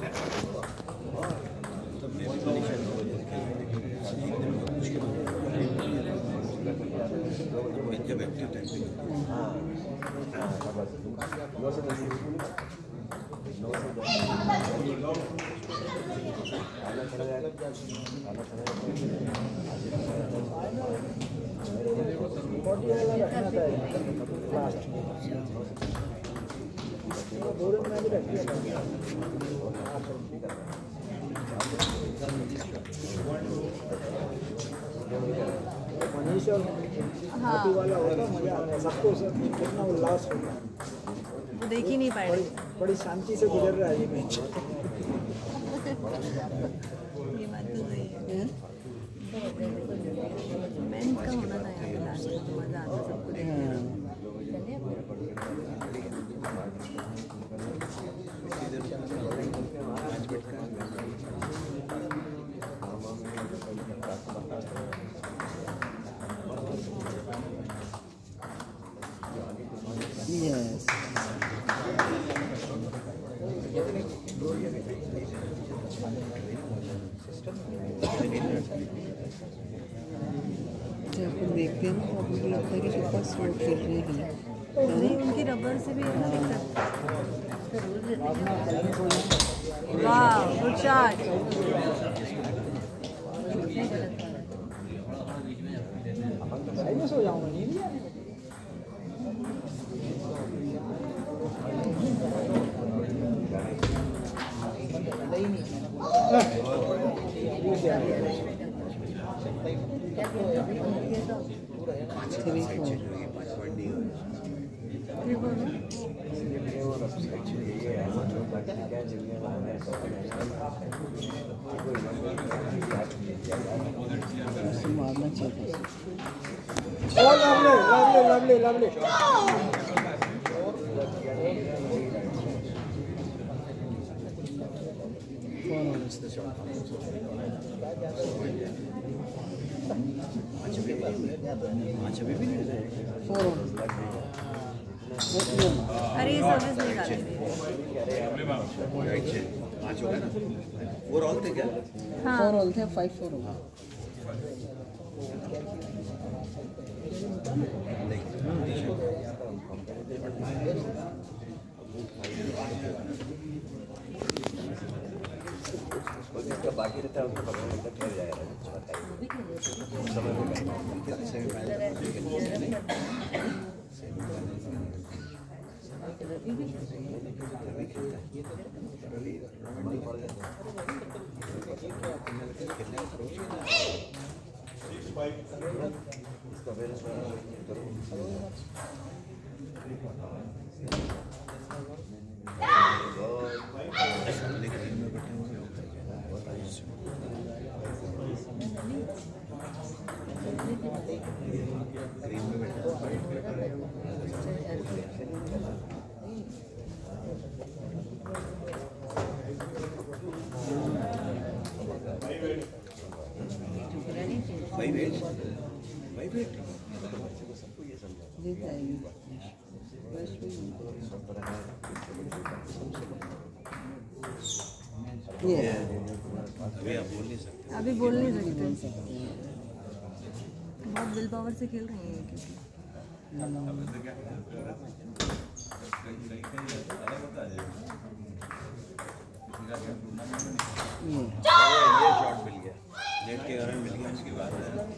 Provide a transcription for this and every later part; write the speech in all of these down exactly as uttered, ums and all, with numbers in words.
जब active time Manish और मोटी वाला होता मजा आता है सबको, कितना उल्लास होता है वो देख ही नहीं पाए। बड़ी, बड़ी शांति से गुजर रहा है ये मैच। ये बात तो सही है, मेंस का होना था यहाँ पे लास्ट में, तो मजा आता सबको देखने में। Yes. जब अपन देखते हैं ना तो मुझे लगता है कि सुपर स्लो खेल रहे हैं। नहीं, उनकी रबर से भी है ना दिक्कत। वाह, गुड शॉट। सो जाऊंगा नींद मारना चाहिए। Oh, lovely, lovely, lovely, lovely. अरे ये सर्विस नहीं डाली थी। पाँच हो गए ना, फोर ऑल थे क्या? हाँ, फोर ऑल थे, फाइव फोर हो। जिसका बाकी रहता है उनको पकड़ने तक ठहर जाएगा समय में। फाइव एट फाइव एट देता है ये अभी आप बोल नहीं सकते। अभी बोल नहीं सकते, बहुत विल पावर से खेल रही हैं क्योंकि ये शॉट मिल गया, नेट के कारण मिल गया। उसके बाद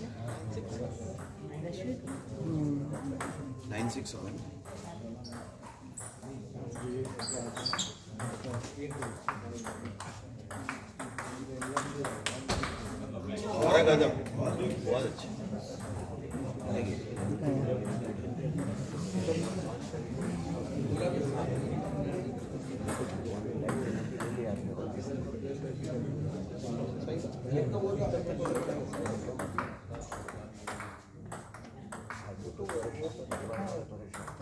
नाइन सिक्स वन और गजब, बहुत अच्छे। तो